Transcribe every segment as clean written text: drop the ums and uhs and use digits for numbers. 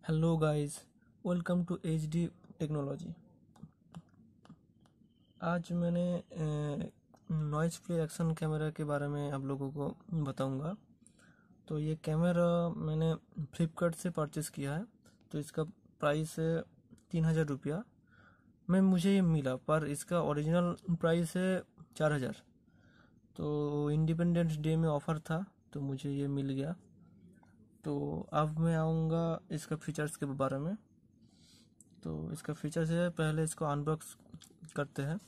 Hello guys, welcome to HD technology. आज मैंने noise free action camera के बारे में आप लोगों को बताऊंगा। तो ये कैमरा मैंने फ्लिपकार्ट से परचेस किया है। तो इसका प्राइस है 3000 रुपया में मुझे ये मिला, पर इसका ओरिजिनल प्राइस है 4000। तो इंडिपेंडेंस डे में ऑफ़र था तो मुझे ये मिल गया। तो अब मैं आऊँगा इसका फीचर्स के बारे में। तो इसका फीचर्स है, पहले इसको अनबॉक्स करते हैं।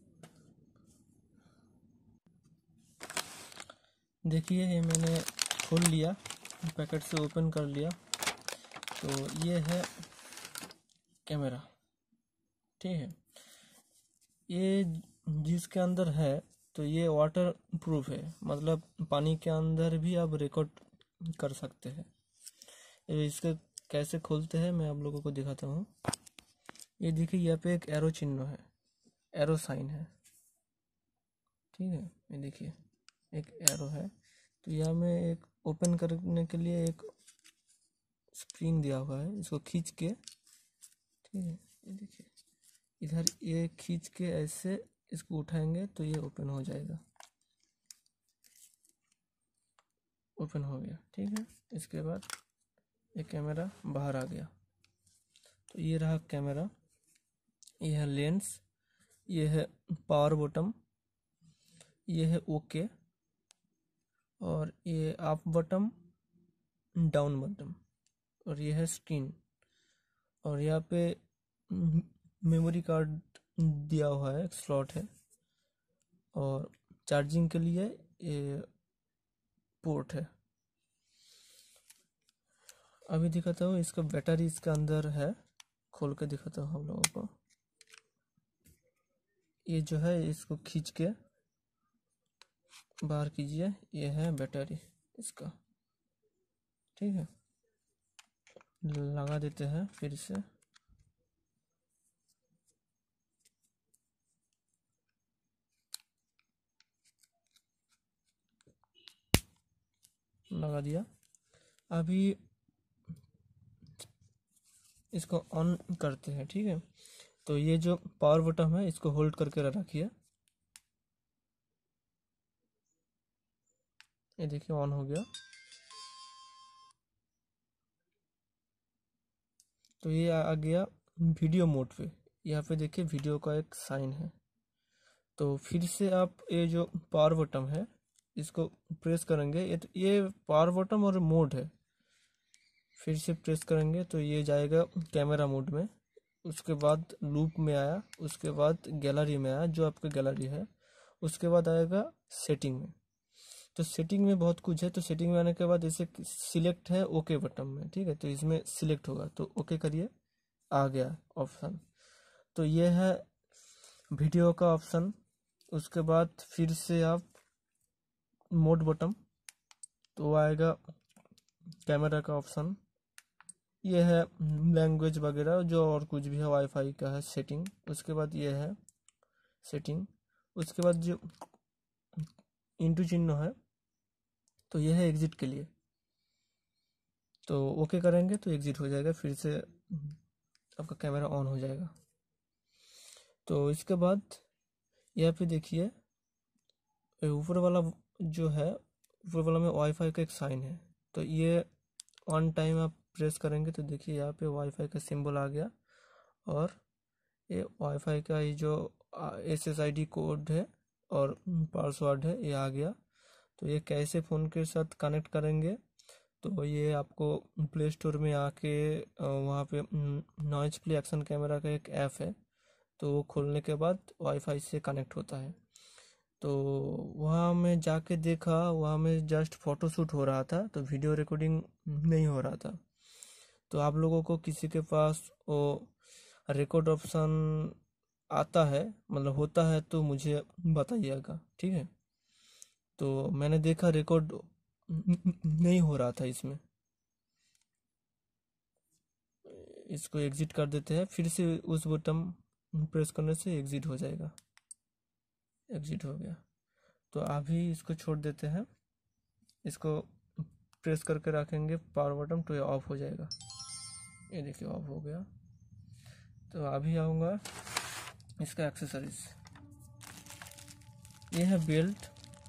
देखिए, ये मैंने खोल लिया, पैकेट से ओपन कर लिया। तो ये है कैमरा, ठीक है। ये जिसके अंदर है तो ये वाटर प्रूफ है, मतलब पानी के अंदर भी आप रिकॉर्ड कर सकते हैं। इसका कैसे खोलते हैं मैं आप लोगों को दिखाता हूँ। ये देखिए, यहाँ पे एक एरो चिन्ह है, एरो साइन है, ठीक है। ये देखिए, एक एरो है। तो यहाँ में एक ओपन करने के लिए एक स्प्रिंग दिया हुआ है, इसको खींच के, ठीक है। ये देखिए, इधर ये खींच के ऐसे इसको उठाएंगे तो ये ओपन हो जाएगा। ओपन हो गया, ठीक है। इसके बाद ये कैमरा बाहर आ गया। तो ये रहा कैमरा, ये है लेंस, ये है पावर बटन, ये है ओके, और ये अप बटन, डाउन बटन, और ये है स्क्रीन। और यहाँ पे मेमोरी कार्ड दिया हुआ है, एक स्लॉट है, और चार्जिंग के लिए ये पोर्ट है। अभी दिखाता हूँ, इसका बैटरी इसके अंदर है, खोल के दिखाता हूँ हम लोगों को। ये जो है, इसको खींच के बाहर कीजिए, ये है बैटरी इसका, ठीक है। लगा देते हैं फिर से। लगा दिया। अभी इसको ऑन करते हैं, ठीक है। तो ये जो पावर बटन है, इसको होल्ड करके रखिए। ये देखिए, ऑन हो गया। तो ये आ गया वीडियो मोड पे। यहाँ पे देखिए, वीडियो का एक साइन है। तो फिर से आप ये जो पावर बटन है, इसको प्रेस करेंगे। ये पावर बटन और मोड है। फिर से प्रेस करेंगे तो ये जाएगा कैमरा मोड में। उसके बाद लूप में आया, उसके बाद गैलरी में आया, जो आपका गैलरी है। उसके बाद आएगा सेटिंग में। तो सेटिंग में बहुत कुछ है। तो सेटिंग में आने के बाद इसे सिलेक्ट है ओके बटन में, ठीक है। तो इसमें सिलेक्ट होगा तो ओके करिए, आ गया ऑप्शन। तो ये है वीडियो का ऑप्शन। उसके बाद फिर से आप मोड बटन, तो आएगा कैमरा का ऑप्शन। ये है लैंग्वेज वगैरह, जो और कुछ भी है, वाईफाई का है सेटिंग। उसके बाद ये है सेटिंग। उसके बाद जो इंटू चिन्ह है, तो ये है एग्जिट के लिए। तो ओके करेंगे तो एग्जिट हो जाएगा, फिर से आपका कैमरा ऑन हो जाएगा। तो इसके बाद यहाँ पे देखिए, ऊपर वाला जो है, ऊपर वाला में वाईफाई का एक साइन है। तो ये वन टाइम आप प्रेस करेंगे तो देखिए, यहाँ पे वाईफाई का सिंबल आ गया, और ये वाईफाई का ये जो SSID कोड है और पासवर्ड है, ये आ गया। तो ये कैसे फ़ोन के साथ कनेक्ट करेंगे, तो ये आपको प्ले स्टोर में आके वहाँ पे नॉइज़ फ्री एक्शन कैमरा का एक ऐप है, तो वो खोलने के बाद वाईफाई से कनेक्ट होता है। तो वहाँ मैं जाके देखा, वहाँ में जस्ट फ़ोटो शूट हो रहा था, तो वीडियो रिकॉर्डिंग नहीं हो रहा था। तो आप लोगों को किसी के पास वो रिकॉर्ड ऑप्शन आता है, मतलब होता है, तो मुझे बताइएगा, ठीक है। तो मैंने देखा रिकॉर्ड नहीं हो रहा था इसमें। इसको एग्जिट कर देते हैं, फिर से उस बटन प्रेस करने से एग्जिट हो जाएगा। एग्जिट हो गया। तो अभी इसको छोड़ देते हैं, इसको प्रेस करके रखेंगे पावर बटन, तो ये ऑफ हो जाएगा। ये देखिए ऑफ हो गया। तो अभी आऊँगा इसका एक्सेसरीज। ये है बेल्ट,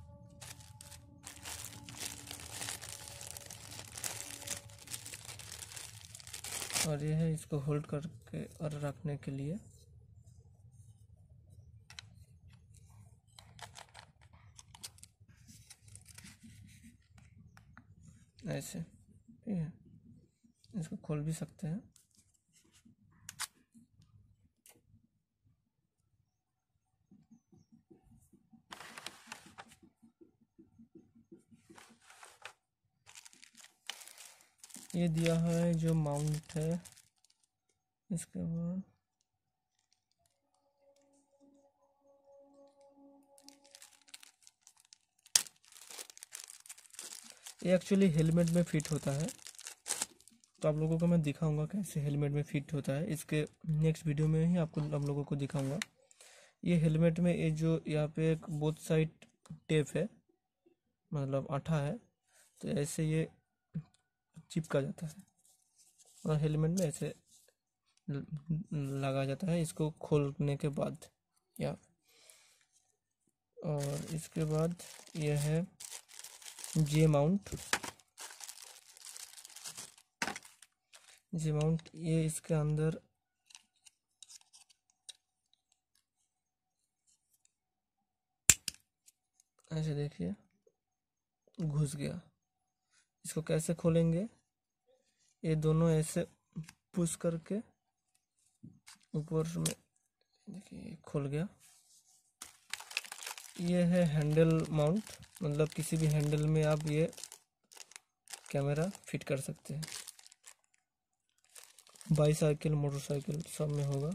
और ये है इसको होल्ड करके और रखने के लिए। ऐसे, ठीक है, इसको खोल भी सकते हैं। ये दिया है जो माउंट है। इसके बाद ये एक्चुअली हेलमेट में फिट होता है, तो आप लोगों को मैं दिखाऊंगा कैसे हेलमेट में फिट होता है। इसके नेक्स्ट वीडियो में ही आपको आप लोगों को दिखाऊंगा। ये हेलमेट में ये जो यहाँ पे एक बोथ साइड टेप है, मतलब आठा है, तो ऐसे ये चिपका जाता है और हेलमेट में ऐसे लगा जाता है इसको खोलने के बाद। या और इसके बाद ये है जे माउंट। ये इसके अंदर ऐसे देखिए घुस गया। इसको कैसे खोलेंगे, ये दोनों ऐसे पुश करके ऊपर में, देखिए खुल गया। ये है हैंडल माउंट, मतलब किसी भी हैंडल में आप ये कैमरा फिट कर सकते हैं। बाईसाइकिल, मोटरसाइकिल सब में होगा।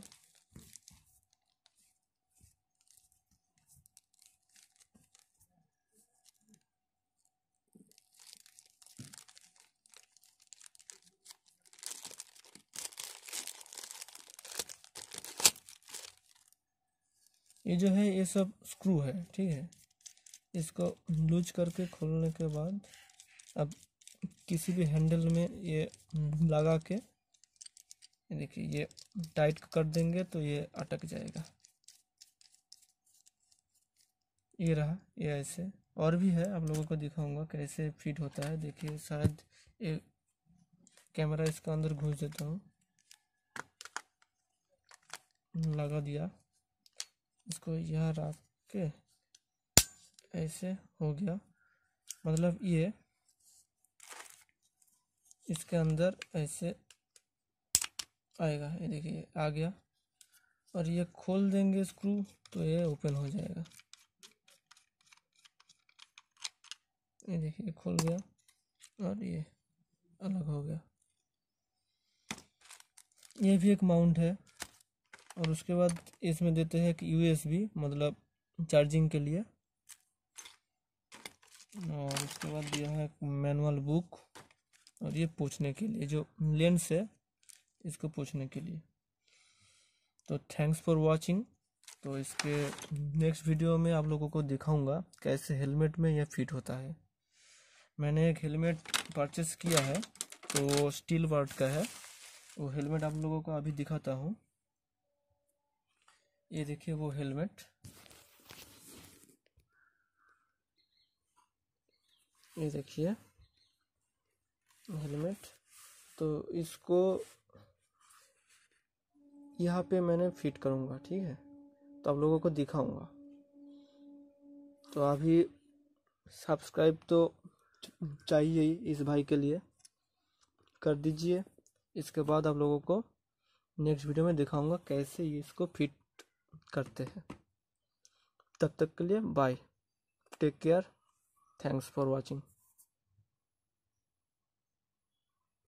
ये जो है ये सब स्क्रू है, ठीक है। इसको लूज करके खोलने के बाद अब किसी भी हैंडल में ये लगा के देखिए ये टाइट कर देंगे तो ये अटक जाएगा। ये रहा, ये ऐसे और भी है, आप लोगों को दिखाऊंगा कैसे फिट होता है। देखिए शायद ये कैमरा इसका अंदर घुस देता हूँ, लगा दिया। इसको यहाँ रख के ऐसे हो गया, मतलब ये इसके अंदर ऐसे आएगा। ये देखिए आ गया, और ये खोल देंगे स्क्रू तो ये ओपन हो जाएगा। ये देखिए खुल गया और ये अलग हो गया। ये भी एक माउंट है। और उसके बाद इसमें देते हैं कि USB, मतलब चार्जिंग के लिए। और उसके बाद दिया है मैनुअल बुक, और ये पोंछने के लिए जो लेंस है इसको पोंछने के लिए। तो थैंक्स फॉर वाचिंग। तो इसके नेक्स्ट वीडियो में आप लोगों को दिखाऊंगा कैसे हेलमेट में यह फिट होता है। मैंने एक हेलमेट परचेस किया है, तो वो स्टील वर्ड का है। वो हेलमेट आप लोगों को अभी दिखाता हूँ। ये देखिए वो हेलमेट, ये देखिए हेलमेट। तो इसको यहाँ पे मैंने फिट करूँगा, ठीक है, तो आप लोगों को दिखाऊंगा। तो अभी सब्सक्राइब तो चाहिए ही इस भाई के लिए, कर दीजिए। इसके बाद आप लोगों को नेक्स्ट वीडियो में दिखाऊंगा कैसे ये इसको फिट करते हैं। तब तक के लिए bye, take care, thanks for watching.